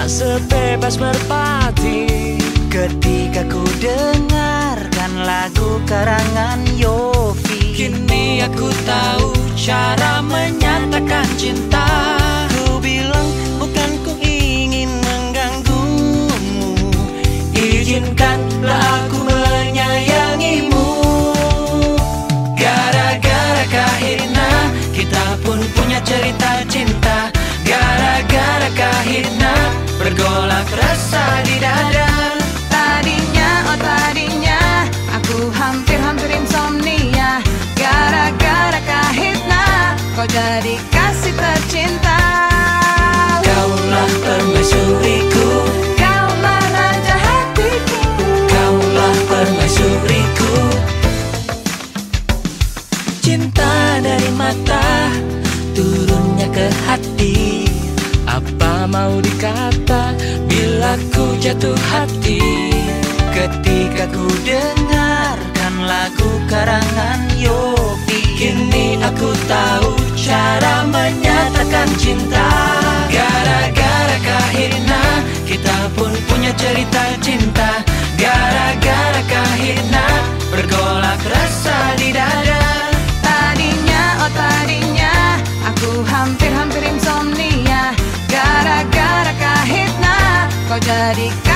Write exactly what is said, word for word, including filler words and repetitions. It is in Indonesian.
tak sebebas merpati. Ketika ku dengarkan lagu karangan Yofi, kini aku tahu cara menyatakan cinta. ku bilang bukan ku ingin mengganggumu, Izinkanlah aku menyayangimu. Gara-gara Kahirna kita pun punya cerita cinta. Gara-gara Kahirna bergolak rasa di dada. Tadinya, oh tadinya aku hampir-hampir insomnia. Gara-gara Kahitna kau jadi kasih tercinta. Kaulah permaisuriku, Kaulah raja hatiku. kaulah permaisuriku. Cinta dari mata turunnya ke hati. Apa mau dikata bila ku jatuh hati? ketika ku dengarkan lagu karangan Yofi, Kini aku tahu cara menyatakan cinta. Gara-gara Kahirna kita pun punya cerita cinta. Gara-gara Kahirna bergolak rasa di dada. Tadinya, oh tadinya aku hampir-hampir insomnia. Gara-gara Kahitna kau jadi